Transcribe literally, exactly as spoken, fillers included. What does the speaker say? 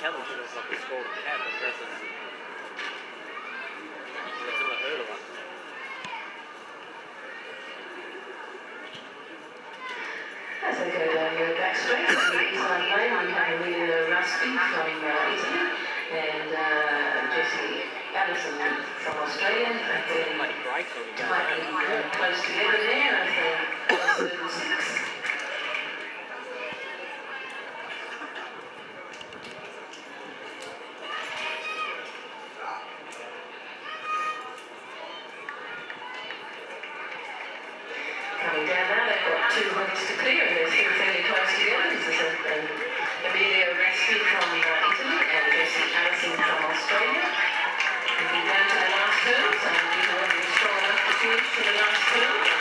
tell them because it's like a score to have, but versus it's in the hurdler. As they go down your back straight, on the east line lane, we have Amelia Rusty from uh, Italy and uh, Jessie Allison from Australia. And then tightly uh, close together there as they cross the little six. Coming down now, they've got two hundreds to clear and they're still fairly close together. This is a, an Amelia Rusty from uh, Italy and Jessie Allison from Australia. Looking down to the last turn, so people will be strong enough to finish to the last turn.